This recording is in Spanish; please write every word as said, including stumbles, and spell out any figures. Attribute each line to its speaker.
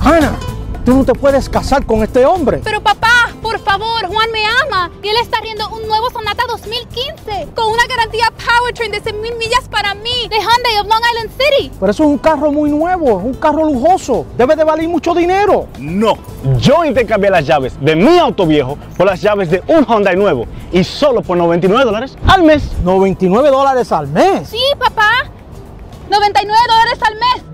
Speaker 1: Ana, tú no te puedes casar con este hombre.
Speaker 2: Pero papá, por favor, Juan me ama y él está riendo un nuevo Sonata dos mil quince con una garantía powertrain de cien mil millas para mí de Hyundai of Long Island City.
Speaker 1: Pero eso es un carro muy nuevo, es un carro lujoso. Debe de valer mucho dinero.
Speaker 3: No, yo intercambié las llaves de mi auto viejo por las llaves de un Hyundai nuevo y solo por noventa y nueve dólares al mes.
Speaker 1: noventa y nueve dólares al mes.
Speaker 2: Sí, papá, noventa y nueve dólares al mes.